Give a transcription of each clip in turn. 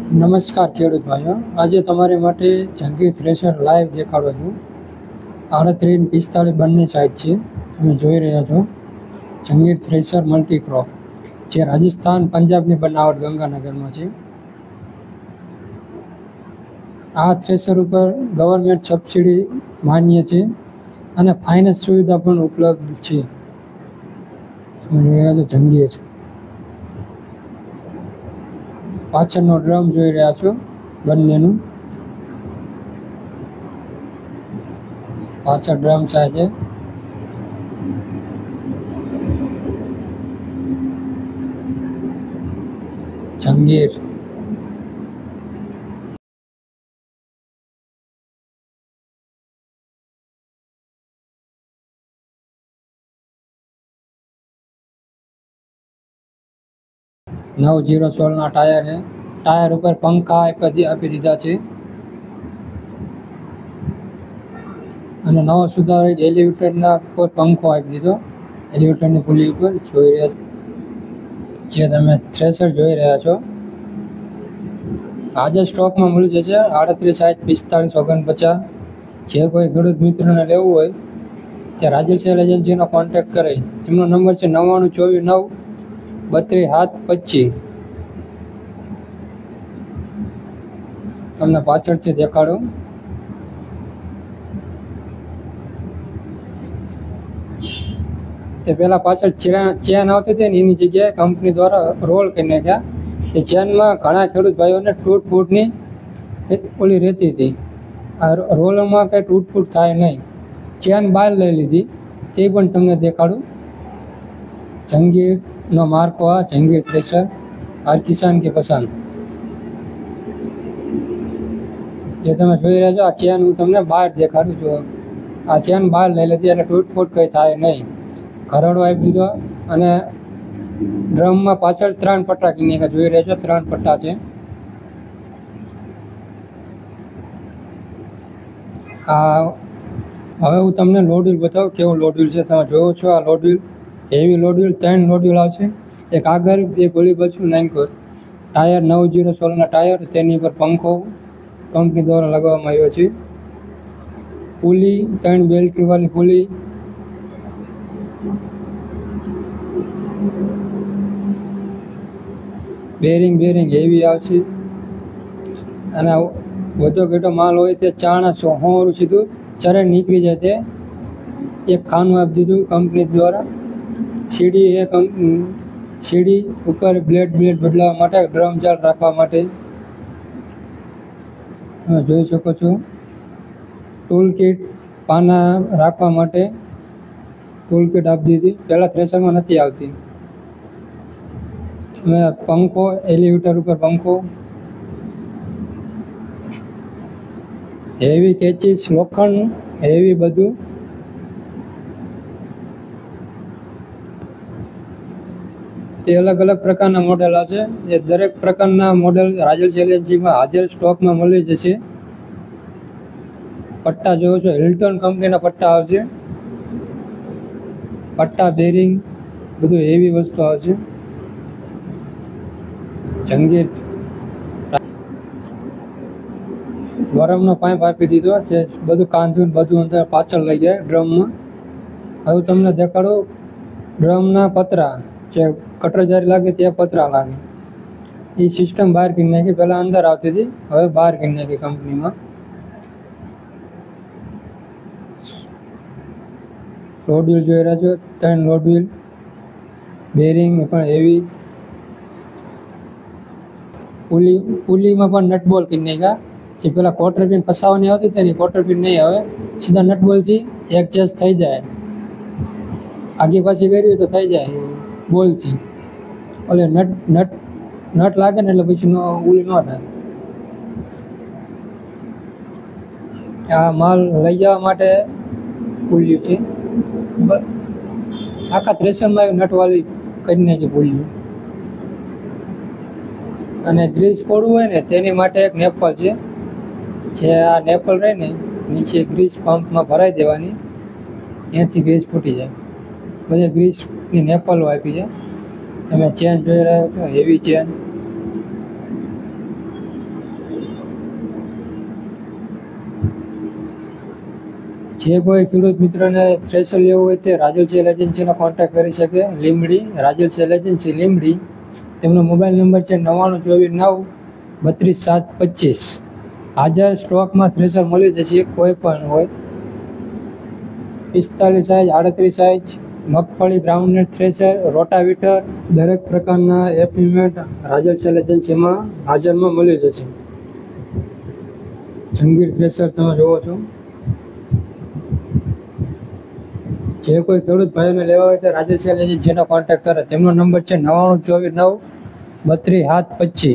નમસ્કાર ખેડૂત ભાઈઓ, આજે તમારી માટે જંગી થ્રેશર લાઈવ દેખાડું છું. 38 અને 45 બંને સાઇઝ છે. તમે જોઈ રહ્યા છો જંગીર થ્રેશર મલ્ટીક્રોપ, જે રાજસ્થાન પંજાબની બનાવટ ગંગાનગરમાં છે. આ થ્રેશર ઉપર ગવર્મેન્ટ સબસિડી માન્ય છે અને ફાઇનાન્સ સુવિધા પણ ઉપલબ્ધ છે. તમે જોઈ રહ્યા છો જંગીર. પાછળનો ડ્રમ જોઈ રહ્યા છો બંનેનું. પાછળ ડ્રમ છે જંગીર. નવ 016 ટાયર છે. ટાયર ઉપર પંખા આપી દીધા છે અને નવો સુધારિત એલિવેટરના પર પંખો આપી દીધો. એલિવેટરની પુલી ઉપર જોઈ રહ્યા જે તમે થ્રેશર જોઈ રહ્યા છો. આજે સ્ટોકમાં મળી જશે 38, 60, 45, 49. જે કોઈ ખેડૂત મિત્રોને લેવું હોય તે રાજલ સેલ એજન્સીનો કોન્ટેક્ટ કરે. તેમનો નંબર છે 9924923725. તમને પાછળથી દેખાડું. તે પહેલાં પાછળ ચેન આવતી હતી ને એની જગ્યાએ કંપની દ્વારા રોલ કરી નાખ્યા. તે ચેનમાં ઘણા ખેડૂત ભાઈઓને તૂટફૂટની ઓલી રહેતી હતી. આ રોલમાં કંઈ તૂટફૂટ થાય નહીં. ચેન બહાર લઈ લીધી તે પણ તમને દેખાડું. જંગીરનો માર્કો આ જંગીર થ્રેશર, હર કિસાન કે પસંદ. જે તમે જોઈ રહ્યા છો આ ચેન હું તમને બહાર દેખાડું છું. આ ચેન બહાર લઈ લીધી એટલે તૂટફૂટ કંઈ થાય નહીં. ખરડો આપી દીધો અને ડ્રમમાં પાછળ 3 પટ્ટા કીને જોઈ રહ્યા છો 3 પટ્ટા છે. આ હવે હું તમને લોડ્યુલ બતાવું કેવું લોડ્યુલ છે. તમે જોવો છો આ લોડ્યુલ હેવી લોડ્યુલ, 3 લોડ્યુલ આવશે. એક આગળ, એક ઓલી બાજુ નાખ્યો. ટાયર 9016 ટાયર, તેની પર પંખો કંપની દ્વારા લગાવવામાં આવ્યો છે. પુલી 3 બેલ્ટવાળી પુલી. બેરિંગ હેવી આવશે અને વધુ ઘેટો માલ હોય તે ચાણા હોવાનું સીધું ચરે નીકળી જાય. તે એક ખાનું આપી દીધું કંપની દ્વારા. સીડી ઉપર બ્લેડ બદલાવવા માટે, ડ્રમ ચાલ રાખવા માટે. તમે જોઈ શકો છો ટૂલ કિટ પાના રાખવા માટે ટૂલ કિટ આપી દીધી. પહેલાં થ્રેશરમાં નથી આવતી. અને પંખો, એલિવેટર ઉપર પંખો, હેવી કેચીસ, લોખંડ હેવી બધું. તે અલગ પ્રકારના મોડેલ આવશે. એ દરેક પ્રકારના મોડેલ રાજલ સેલ એજન્સીમાં હાજર સ્ટોકમાં મળી જશે. પટ્ટા જોવો છો હિલ્ટન કંપનીના પટ્ટા આવશે. પટ્ટા, બેરિંગ બધું હેવી વસ્તુ આવશે. જંગીર ગરમનો પાઇપ આપી દીધો જે બધું કાંધું બધું અંદર પાછળ લઈ જાય ડ્રમમાં. હવે તમને દેખાડું ડ્રમના પતરા, જે કટર જારી લાગે ત્યાં પતરા લાગે. એ સિસ્ટમ બહાર કરી નાખી. પહેલાં અંદર આવતી હતી, હવે બહાર કરી નાખી કંપનીમાં. લોડ્યુલ જોઈ રહ્યા છો 3 લોડ્યુલ. બેરિંગ પણ હેવી. પુલીમાં પણ નટબોલ કરી નાખ્યા. જે પેલા ક્વાર્ટર પિન ફસાવાની આવતી તેની ક્વાર્ટર પિન નહીં આવે, સીધા નટબોલથી એડજસ્ટ થઈ જાય. આગી પાછી કરી તો થઈ જાય બોલથી. ઓલે નટ લાગે ને એટલે પછી ઉલી ન થાય. આ માલ લઈ જવા માટે પુલિયું છે. આખા થ્રેશરમાં નટવાળી કરી નાખી પુલિયું. અને ગ્રીસ પડવું હોય ને તેની માટે એક નેપલ છે. જે આ નેપલ રહે ને નીચે ગ્રીસ પંપમાં ભરાઈ દેવાની, ત્યાંથી ગ્રીસ ફૂટી જાય. બધે ગ્રીસની નેપલો આપી છે. તમે ચેન જોઈ રહ્યા છો હેવી ચેન. જે કોઈ ખેડૂત મિત્રોને થ્રેશર લેવું હોય તે રાજલ સેલ એજન્સીનો કોન્ટેક્ટ કરી શકે. Limbdi Rajal sale agency Limbdi. તેમનો મોબાઈલ નંબર છે 9924937725. હાજર સ્ટોકમાં થ્રેશર મળી જશે, કોઈ પણ હોય. 45 સાઇઝ, 38 સાઇઝ, મગફળી, ગ્રાઉન્ડનટ થ્રેશર, રોટાવીટર, દરેક પ્રકારના એપીમેન્ટ રાજલ સેલ એજન્સીમાં હાજરમાં મળી જશે. જંગીર થ્રેશર તમે જોવો છો. જે કોઈ ખેડૂત ભાઈઓને લેવા હોય તો રાજલ સેલ એજન્સીનો કોન્ટેક્ટ કરે. તેમનો નંબર છે 9924937725.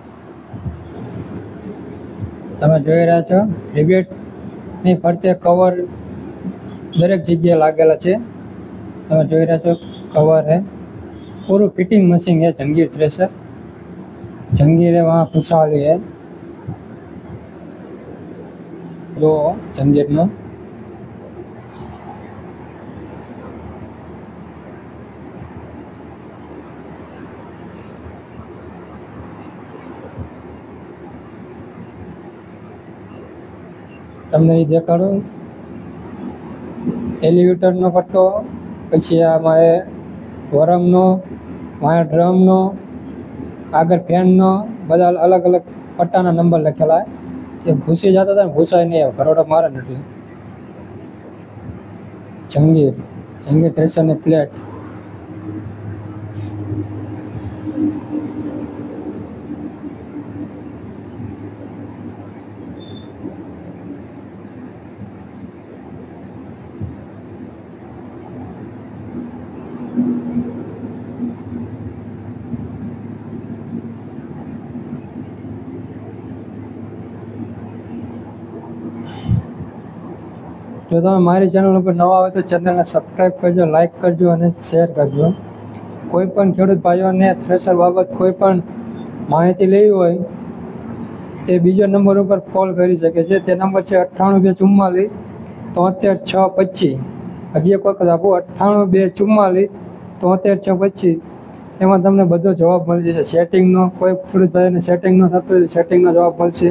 તમે જોઈ રહ્યા છો રિબેટની ફરતે કવર દરેક જગ્યાએ લાગેલા છે. તમે જોઈ રહ્યા છો કવર હે, પૂરું ફિટિંગ મશીન है जंगीर थ्रेशर. जंगीर है वहाँ खुशहाली है. जो जंगीरનો તમને એ દેખાડું. એલિવેટરનો પટ્ટો, પછી આમાં એ વરમનો, વાયા ડ્રમનો, આગળ ફેનનો, બધા અલગ અલગ પટ્ટાના નંબર લખેલા. એ ભૂસી જતા હતા ને ભૂસાય નહીં, આવે કરોડો મારે ને એટલે. જંગીર થ્રેશરની પ્લેટ. જો તમે મારી ચેનલ ઉપર નવા હોય તો ચેનલને સબસ્ક્રાઈબ કરજો, લાઈક કરજો અને શેર કરજો. કોઈ પણ ખેડૂત ભાઈઓને થ્રેશર બાબત કોઈ પણ માહિતી લેવી હોય તે બીજો નંબર ઉપર કોલ કરી શકે છે. તે નંબર છે 98244 73625. હજી એક વખત આપો, 98244 73625. એમાં તમને બધો જવાબ મળી જશે. સેટિંગનો કોઈ ખેડૂત ભાઈઓને સેટિંગ ન થતું હોય સેટિંગનો જવાબ મળશે.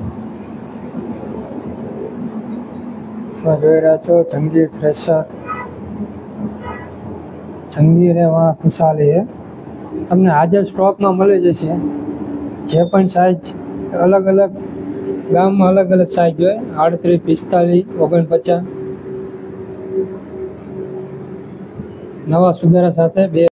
જોઈ રહ્યા છો જંગીર થ્રેશર. જંગીર है वहाँ खुशहाली है. તમને હાજર સ્ટોકમાં મળી જશે. જે પણ સાઇઝ અલગ અલગ ગામમાં અલગ અલગ સાઇઝ હોય. 38, 45, 49 નવા સુધારા સાથે